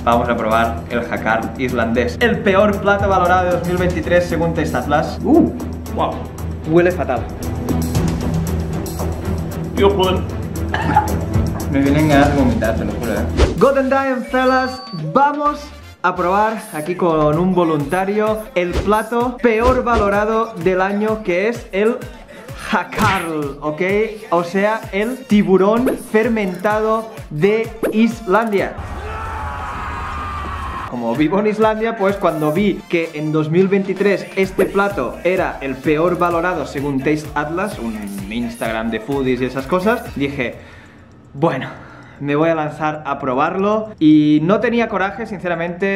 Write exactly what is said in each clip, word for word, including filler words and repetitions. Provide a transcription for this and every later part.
vamos a probar el jacar islandés. El peor plato valorado de dos mil veintitrés según Taste Atlas. Uh, wow, huele fatal. Tío, joder. Me vienen ganas de vomitar, te lo juro, eh. Golden Diamond, fellas, vamos a probar aquí con un voluntario el plato peor valorado del año, que es el Hakarl, ¿ok? O sea, el tiburón fermentado de Islandia. Como vivo en Islandia, pues cuando vi que en dos mil veintitrés este plato era el peor valorado según Taste Atlas, un Instagram de foodies y esas cosas, dije, bueno, me voy a lanzar a probarlo. Y no tenía coraje, sinceramente.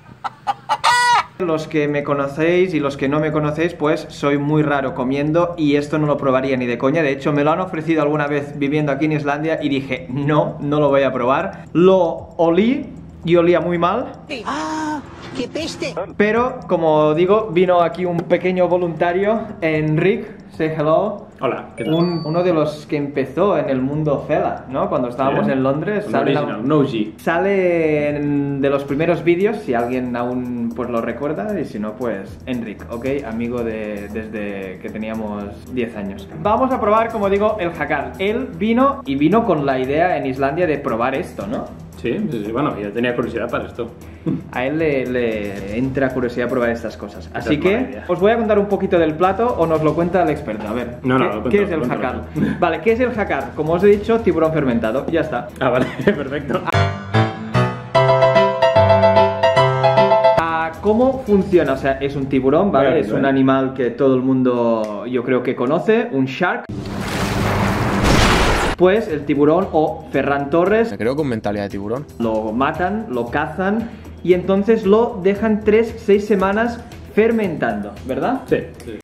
Los que me conocéis y los que no me conocéis, pues soy muy raro comiendo y esto no lo probaría ni de coña. De hecho, me lo han ofrecido alguna vez viviendo aquí en Islandia y dije, no, no lo voy a probar. Lo olí y olía muy mal. ¡Ah! ¡Qué peste! Pero, como digo, vino aquí un pequeño voluntario, Enric, say hello. Hola, ¿qué tal? Un, uno de los que empezó en el mundo Fela, ¿no? Cuando estábamos ¿Sí? en Londres. Un Sale, original, un O G. sale en, de los primeros vídeos, si alguien aún pues lo recuerda, y si no, pues Enric, ¿ok? Amigo de, desde que teníamos diez años. Vamos a probar, como digo, el jacar. Él vino y vino con la idea en Islandia de probar esto, ¿no? Sí, sí, sí, bueno, yo tenía curiosidad para esto. A él le, le entra curiosidad probar estas cosas. Así es que mala idea. os voy a contar un poquito del plato o nos lo cuenta el experto. A ver, No, no, ¿qué, lo cuento, ¿qué es el cuéntalo. jacar? Vale, ¿qué es el jacar? Como os he dicho, tiburón fermentado. Ya está. Ah, vale, perfecto. Ah, ¿cómo funciona? O sea, es un tiburón, ¿vale? Vale, es vale. un animal que todo el mundo yo creo que conoce, un shark. Pues el tiburón o Ferran Torres Me creo con mentalidad de tiburón. lo matan, lo cazan y entonces lo dejan tres, seis semanas fermentando, ¿verdad? Sí, sí.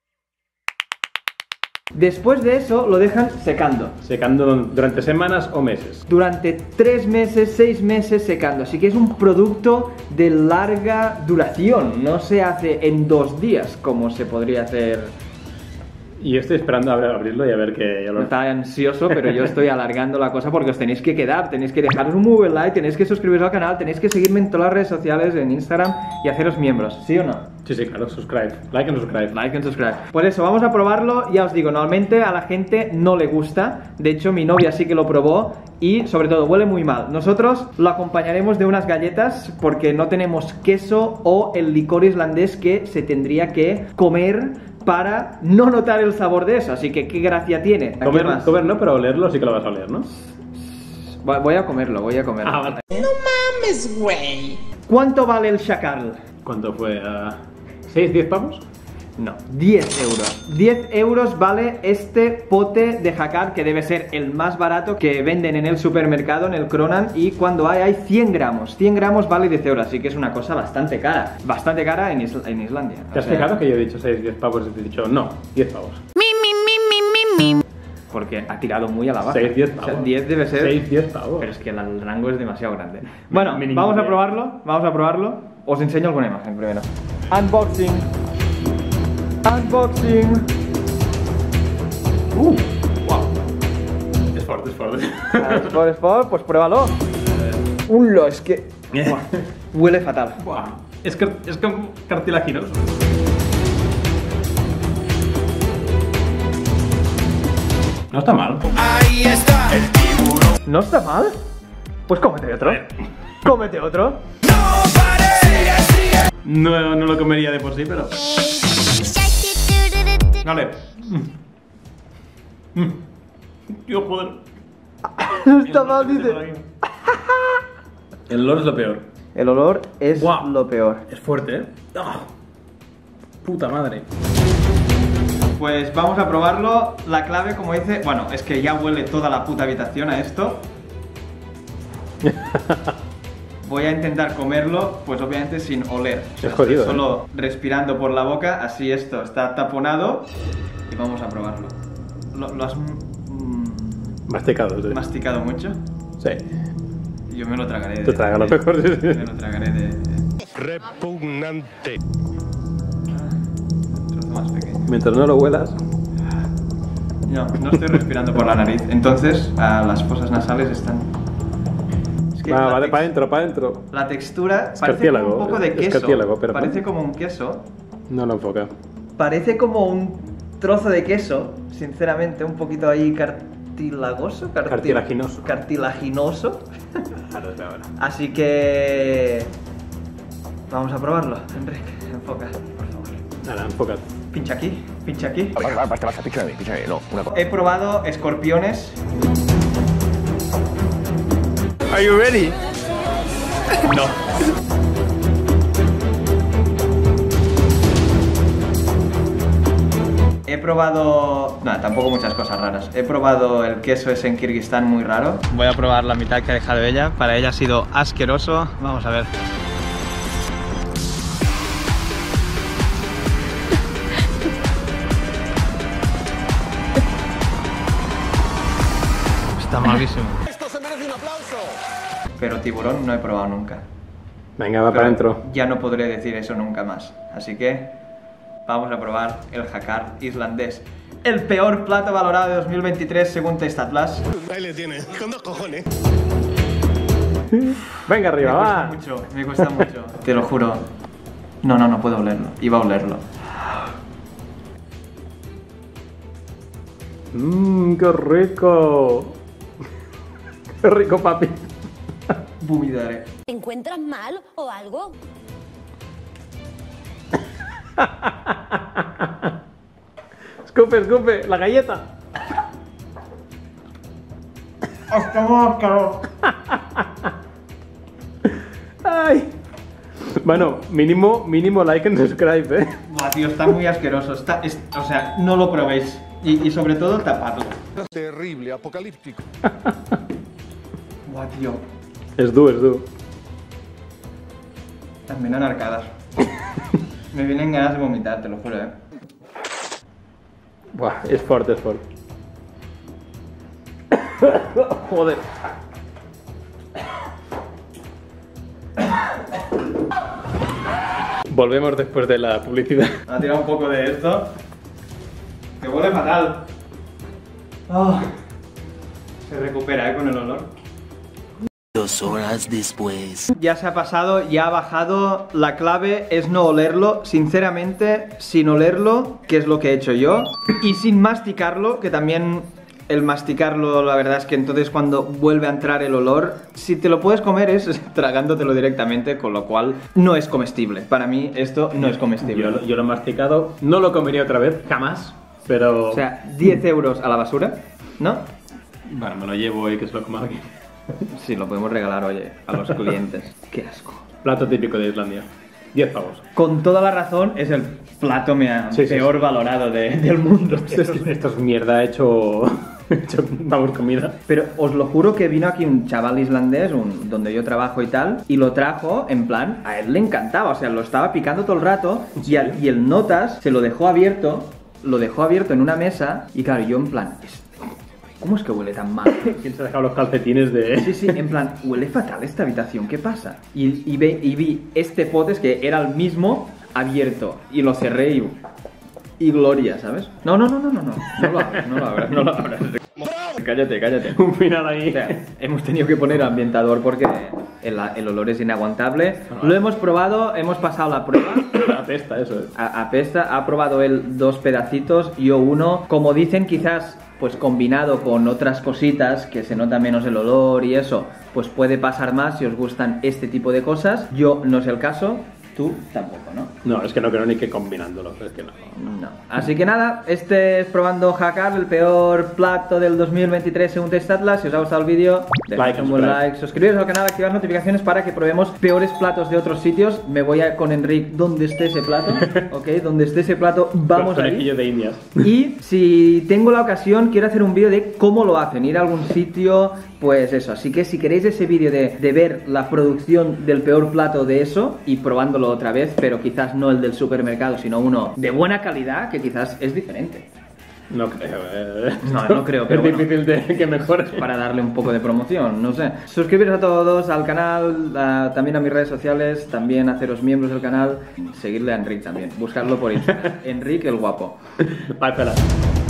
Después de eso lo dejan secando. Secando durante semanas o meses. Durante tres meses, seis meses secando. Así que es un producto de larga duración. No se hace en dos días como se podría hacer. Y yo estoy esperando a abrir- abrirlo y a ver que ya lo... Está ansioso, pero yo estoy alargando la cosa porque os tenéis que quedar. Tenéis que dejaros un muy buen like, tenéis que suscribiros al canal, tenéis que seguirme en todas las redes sociales, en Instagram y haceros miembros. ¿Sí o no? Sí, sí, claro, subscribe. Like and subscribe. Like and subscribe. Por eso, vamos a probarlo. Ya os digo, normalmente a la gente no le gusta. De hecho, mi novia sí que lo probó y sobre todo huele muy mal. Nosotros lo acompañaremos de unas galletas porque no tenemos queso o el licor islandés que se tendría que comer para no notar el sabor de eso. Así que, ¿qué gracia tiene? ¿A qué Comer, más? comer no, pero olerlo sí que lo vas a oler, ¿no? Voy voy a comerlo, voy a comerlo. Ah, vale. ¡Mames, güey! ¿Cuánto vale el shakarl? ¿Cuánto fue? Uh, ¿seis, diez pavos? No, diez euros. diez euros vale este pote de jacar, que debe ser el más barato que venden en el supermercado, en el Kronan. Y cuando hay, hay cien gramos. cien gramos vale diez euros, así que es una cosa bastante cara. Bastante cara en, Isla- en Islandia. ¿Te has O sea, fijado que yo he dicho seis, diez pavos y te he dicho no, diez pavos? Porque ha tirado muy a la baja. seis, diez O pavos. sea, diez debe ser... seis, diez pavos. Pero es que el el rango es demasiado grande. Bueno, Mínimo vamos a diez. probarlo. Vamos a probarlo. Os enseño alguna imagen primero. Unboxing. Unboxing. Uh, wow. Es fuerte, es fuerte. Por favor, por favor, pues pruébalo. Ulo, es que... Buah, huele fatal. Buah. Es que es como cartilaginoso. No está mal. ¿No está mal? Pues cómete otro. Cómete otro. No, no lo comería de por sí, pero... Vale. Mm. Mm. Tío, joder. No está mal, dice. El olor es lo peor. El olor es Guau. lo peor. Es fuerte, ¿eh? ¡Ah! Puta madre. Pues vamos a probarlo. La clave, como dice... Bueno, es que ya huele toda la puta habitación a esto. Voy a intentar comerlo, pues obviamente sin oler. O sea, Es jodido, estoy solo respirando por la boca, así esto está taponado. Y vamos a probarlo. ¿Lo, lo has mm, Masticado, sí. masticado mucho? Sí. Yo me lo tragaré de... Te traga lo de- mejor, sí, sí. Me lo tragaré de... de- Repugnante. un trozo más pequeño. Mientras no lo huelas. No, no estoy respirando por la nariz. Entonces, ah, las fosas nasales están... Es que Va, la vale, tex- para adentro, para adentro. La textura Es parece como cartílago, un poco de es queso. cartílago, pero- Parece como un queso. No lo enfoca. Parece como un trozo de queso, sinceramente, un poquito ahí cartilagoso. carti- Cartilaginoso. Cartilaginoso. Ahora es ahora. Así que... Vamos a probarlo, Enrique. Enfoca, por favor. Nada, enfócate. Pincha aquí, pincha aquí. Basta, basta, basta, píchame, píchame, no, una cosa. He probado escorpiones. Are you ready? No. He probado... No, tampoco muchas cosas raras. He probado el queso ese en Kirguistán muy raro. Voy a probar la mitad que ha dejado ella. Para ella ha sido asqueroso. Vamos a ver. Está malísimo. ¡Esto se merece un aplauso! Pero tiburón no he probado nunca. Venga, va Pero para adentro. ya no podré decir eso nunca más. Así que vamos a probar el jacar islandés. El peor plato valorado de dos mil veintitrés según Taste Atlas. Ahí le tiene, con dos cojones. Venga arriba, Me cuesta va. mucho, me cuesta mucho. Te lo juro. No, no, no puedo olerlo. Iba a olerlo. Mmm, qué rico. Qué rico, papi. Vomitaré. ¿Te encuentras mal o algo? Escupe, escupe, la galleta. Ay. Bueno, mínimo, mínimo like and subscribe, eh. Buah, tío, está muy asqueroso. Está, es- o sea, no lo probéis. Y, y sobre todo tapadlo. Terrible, apocalíptico. Buah, tío. Es du, es du. También han arcadas. Me vienen ganas de vomitar, te lo juro, eh. Buah, es fuerte, es fuerte. Joder. Volvemos después de la publicidad. Ha tirado un poco de esto. Que huele fatal. Ah. Se recupera, eh, con el olor. Dos horas después. Ya se ha pasado, ya ha bajado. La clave es no olerlo. Sinceramente, sin olerlo, que es lo que he hecho yo, y sin masticarlo, que también el masticarlo, la verdad es que entonces cuando vuelve a entrar el olor, si te lo puedes comer es tragándotelo directamente, con lo cual no es comestible. Para mí esto no es comestible. Yo, lo- yo lo he masticado, no lo comería otra vez, jamás, pero... O sea, diez euros a la basura, ¿no? bueno, me lo llevo y que se lo coma alguien. Sí, lo podemos regalar, oye, a los clientes. Qué asco. Plato típico de Islandia. diez pavos. Con toda la razón, es el plato mea- Sí, sí, peor valorado de- del mundo. Esto es, esto es mierda hecho... hecho, vamos, comida. Pero os lo juro que vino aquí un chaval islandés, un- donde yo trabajo y tal, y lo trajo en plan, a él le encantaba, o sea, lo estaba picando todo el rato, y, al- y el notas se lo dejó abierto, lo dejó abierto en una mesa, y claro, yo en plan, "Es- ¿cómo es que huele tan mal? ¿Quién se ha dejado los calcetines de...? Sí, sí, en plan, huele fatal esta habitación, ¿qué pasa? Y, y, ve- y vi este potes que era el mismo abierto, y lo cerré y... Y gloria, ¿sabes? No, no, no, no, no, no, no lo abras, no lo abras, no lo abras. Cállate, cállate. Un final ahí. O sea, hemos tenido que poner ambientador porque el, el olor es inaguantable. Lo hemos probado, hemos pasado la prueba. Apesta eso. eh. A- Apesta, ha probado él dos pedacitos, yo uno. Como dicen, quizás, pues combinado con otras cositas que se nota menos el olor y eso, pues puede pasar más si os gustan este tipo de cosas. Yo no es el caso, tú tampoco, ¿no? No, es que no creo ni que combinándolo, es que no. No. Así que nada, este es probando Jacar, el peor plato del dos mil veintitrés según Taste Atlas. Si os ha gustado el vídeo, dejad Like, un buen subscribe. like, suscribiros al canal, activar notificaciones para que probemos peores platos de otros sitios. Me voy a con Enric donde esté ese plato, ¿ok? Donde esté ese plato, vamos ahí. Conejillo de indias. Y si tengo la ocasión, quiero hacer un vídeo de cómo lo hacen, ir a algún sitio, pues eso. Así que si queréis ese vídeo de, de ver la producción del peor plato de eso y probándolo otra vez, pero quizás no el del supermercado, sino uno de buena calidad, que quizás es diferente. No creo, eh. No, no creo, pero es bueno. difícil de que mejore. Para darle un poco de promoción, no sé. Suscribiros a todos al canal, a- también a mis redes sociales, también haceros miembros del canal, seguirle a Enric también, buscarlo por Instagram. Enric el guapo. Bye, pelas.